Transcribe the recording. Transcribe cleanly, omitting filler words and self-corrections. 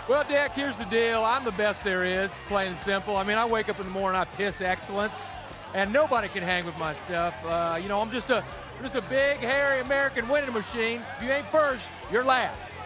Well, Dick, here's the deal. I'm the best there is, plain and simple. I mean, I wake up in the morning, I piss excellence, and nobody can hang with my stuff. I'm just a big, hairy American winning machine. If you ain't first, you're last.